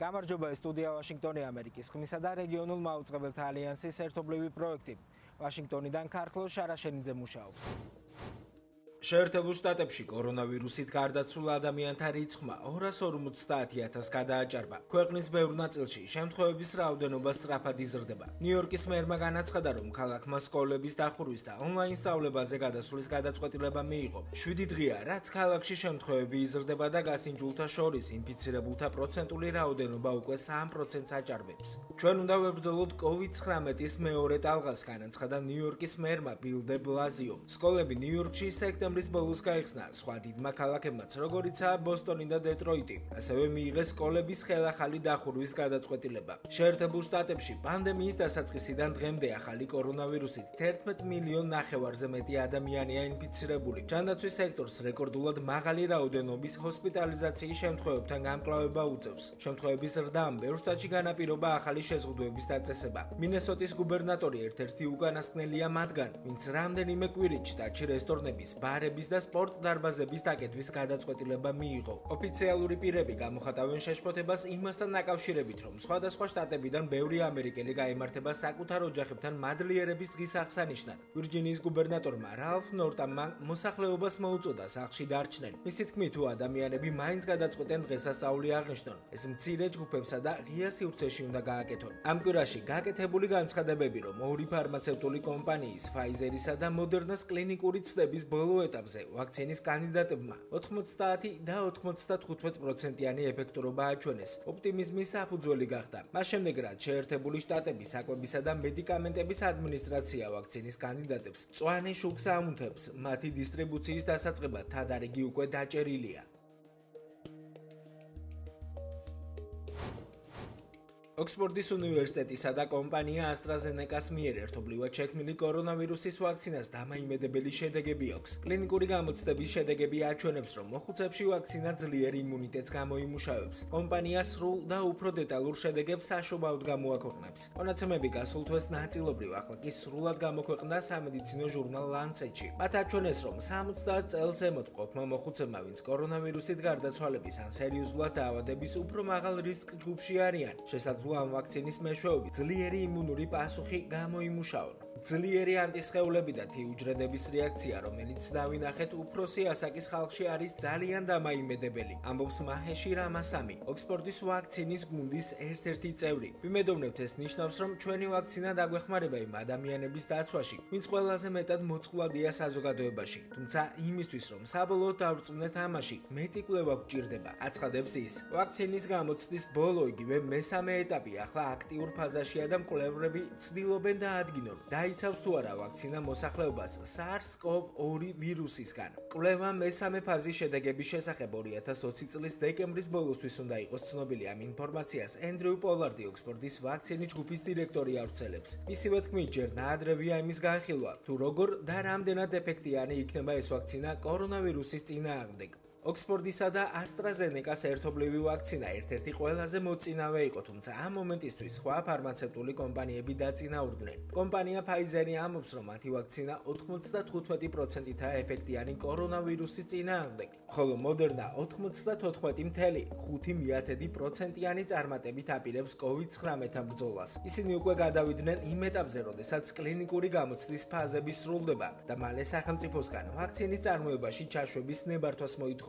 გამარჯობა, სტუდია ვაშინგტონი, ამერიკის ხმისა და რეგიონულ მაუწყებელთა ალიანსის ერთობლივი პროექტი. ვაშინგტონიდან ქართლ შარაშენიძე მუშაობს. შეერთებულ შტატებში კორონავირუსით გარდაცულ ადამიანთა რიცხვმა 250,000 გადააჭარბა. ქვეყნის ბევრ ნაწილში შემთხვევების რაოდენობა სწრაფად იზრდება. ნიუ-იორკის მერმა განაცხადა, რომ ქალაქმა სკოლების დახურვის და ონლაინ სწავლებაზე გადასვლის გადაწყვეტილება მიიღო. 7 დღეა, რაც ქალაქში შემთხვევები იზრდება და გასინჯულთა შორის ინფიცირებულთა პროცენტული რაოდენობა უკვე 3%-ს აჭარბებს. ჩვენ უნდა ვებრძოლოთ COVID-19-ის მეორე ტალღას, განაცხადა ნიუ-იორკის მერმა ბილ დე ბლაზიომ. სკოლები ნიუ-იორკში სექტემბრის ბოლოს გაიხსნა სხვა დიდმა ქალაქებმაც, როგორიცაა ბოსტონი და დეტროიტი. ასევე მიიღეს სკოლების ხელახალი დახურვის გადაწყვეტილება. შეერთებულ შტატებში პანდემიის დასაწყისიდან დღემდე ახალი კორონავირუსით 11,5 მილიონზე მეტი ადამიანია ინფიცირებული. ჯანდაცვის სექტორს რეკორდულად მაღალი რაოდენობის ჰოსპიტალიზაციის შემთხვევებთან გამკლავება უწევს. შემთხვევების ზრდამ ბევრ შტატში განაპირობა ახალი შეზღუდვების დაწესება. მინესოტის გუბერნატორი ერთ-ერთი უკანასკნელია მათგან, ვინც რამდენიმე კვირით შტატში რესტორნების, ბარების და სპორტ დარბაზების დაკეტვის გადაწყვეტილება მიიღო. ოფიციალური პირები გამოხატავენ შეშფოთებას იმასთან დაკავშირებით, რომ სხვადასხვა შტატებიდან ბევრი ამერიკელი გაემართება საკუთარ ოჯახებთან მადლიერების დღის აღსანიშნად. ვირჯინიის გუბერნატორმა რალფ ნორტამმა მოსახლეობას მოუწოდა სახლში დარჩნენ. მისი თქმით, თუ ადამიანები მაინც გადაწყვეტენ დღესასწაული აღნიშნონ, ეს მცირე ჯგუფებსა და ღია სივრცეში უნდა გააკეთონ. ამ კვირაში გაკეთებული განცხადებები, რომ ორი ფარმაცევტული კომპანიის Pfizer-ისა და Moderna-ს კლინიკური ცდების ბოლო ეტაპზე ვაქცინის კანდიდატებმა 90 და 95%-იანი ეფექტურობა აჩვენეს. ოპტიმიზმის საფუძველი გახდა. მას შემდეგ, რაც შეერთებული შტატების საკვებისა და მედიკამენტების ადმინისტრაცია ვაქცინის კანდიდატებს მწვანე შუქს აუნთებს, მათი დისტრიბუციის დასაწყებად თადარიგი უკვე დაჭერილია. ოქსფორდის უნივერსიტეტისა და კომპანია AstraZeneca-ს მიერ ერთობლივად შექმნილი კორონავირუსის ვაქცინას დამაიმედებელი შედეგები აქვს. კლინიკური გამოცდების შედეგები აჩვენებს, რომ მოხუცებში ვაქცინა ძლიერ იმუნიტეტს გამოიმუშავებს. კომპანია სრულ და უფრო დეტალურ შედეგებს საშობაოდ გამოაქვეყნებს. მონაცემები გასულ თვეს ნაწილობრივ, ახლა კი სრულად გამოქვეყნდა სამედიცინო ჟურნალ Lancet-ში. მათ აჩვენეს, რომ 70 წელს ზემოთ მყოფმა მოხუცებმა, ვინც კორონავირუსით გარდაცვალების ან სერიოზულად დაავადების უფრო მაღალ რისკ ჯგუფში არიან, შესაძლოა ამ ვაქცინის მეშვეობით ძლიერი იმუნური პასუხი გამოიმუშაონ. ძლიერი ანტისხეულები და T-უჯრედების რეაქცია, რომელიც დავინახეთ უფროსი ასაკის ხალხში, არის ძალიან დამაიმედებელი, ამბობს მაჰეში რამასამი, ოქსფორდის ვაქცინის გუნდის ერთ-ერთი წევრი. ვიმედოვნებთ, ეს ნიშნავს, რომ ჩვენი ვაქცინა დაგვეხმარება იმ ადამიანების დაცვაში, ვინც ყველაზე მეტად მოწყვლადია საზოგადოებაში. თუმცა იმისთვის, რომ საბოლოოდ დავრწმუნდეთ ამაში, მეტი კვლევა გვჭირდება, აცხადებს ის. ვაქცინის გამოცდის ბოლო იგივე მესამე ეტაპი ახლა აქტიურ ფაზაშია და მკვლევრები ცდილობენ დაადგინონ, დაიცავს თუ არა ვაქცინა მოსახლეობას SARS-CoV-2 ვირუსისგან. კვლევა მესამე ფაზის შედეგების შესახებ 2020 წლის დეკემბრის ბოლოსთვის უნდა იყოს ცნობილი. ამ ინფორმაციას ენდრიუ პოლარდი, ოქსფორდის ვაქცინის ჯგუფის დირექტორი ავრცელებს. მისივე თქმით, ჯერ ნაადრევია იმის განხილვა, თუ როგორ და რამდენად ეფექტიანი იქნება ეს ვაქცინა კორონავირუსის წინააღმდეგ. ოქსფორდისა და AstraZeneca-ს ერთობლივი ვაქცინა ერთ-ერთი ყველაზე მოწინავე იყო, თუმცა ამ მომენტისთვის სხვა ფარმაცევტული კომპანიები დაწინაურდნენ. კომპანია Pfizer-ი ამბობს, რომ მათი ვაქცინა 95%-ითაა ეფექტიანი კორონავირუსის წინააღმდეგ, ხოლო Moderna 94.5%-იანი წარმატებით აპირებს COVID-19-თან ბრძოლას. ისინი უკვე გადავიდნენ იმ ეტაპზე, როდესაც კლინიკური გამოცდის ფაზები სრულდება და მალე სახელმწიფოსგან ვაქცინის წარმოებაში ჩაშვების ნებართვას მოითხოვენ.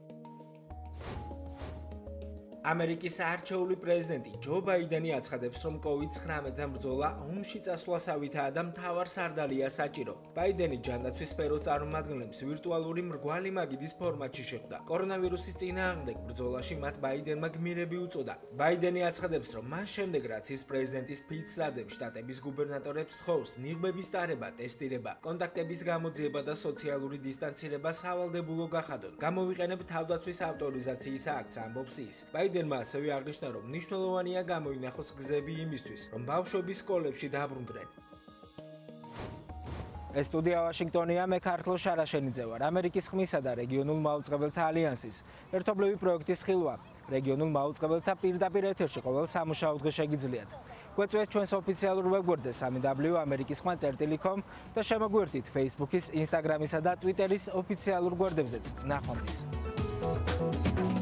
ამერიკის არჩეული პრეზიდენტი ჯო ბაიდენი აცხადებს, რომ COVID-19-თან ბრძოლა ომში წასვლასავითაა და მთავარ სარდალია საჭირო. ბაიდენი ჯანდაცვის სფეროს წარმომადგენლებს ვირტუალური მრგვალი მაგიდის ფორმატში შეხვდა. კორონავირუსის წინააღმდეგ ბრძოლაში მათ ბაიდენმა გმირები უწოდა. ბაიდენი აცხადებს, რომ მას შემდეგ, რაც ის პრეზიდენტის ფიცს ადებს, შტატების გუბერნატორებს თხოვს ნიღბების ტარება, ტესტირება, კონტაქტების გამოძიება და სოციალური დისტანცირება სავალდებულო გახადონ. გამოვიყენებ თავდაცვის ავტორიზაციის აქტს, ამბობს ის. ბაიდენმა ასევე აღნიშნა, რომ მნიშვნელოვანია გამოინახოს გზები იმისთვის, რომ ბავშვები სკოლებში დაბრუნდნენ. ეს სტუდია ვაშინგტონია, მე ქართლ შარაშენიძე ვარ. ამერიკის ხმისა და რეგიონულ მაუწყებელთა ალიანსის ერთობლივი პროექტის ხილვა. რეგიონულ მაუწყებელთა პირდაპირ ეთერში ყოველ სამუშაო დღე შეგიძლიათ. გვეწვევთ ჩვენს ოფიციალურ ვებგვერდზე www.amerikisxma.com და შემოგვერთით Facebook-ის, Instagram-ისა და Twitter-ის ოფიციალურ გვერდებზეც. ნახვამდის.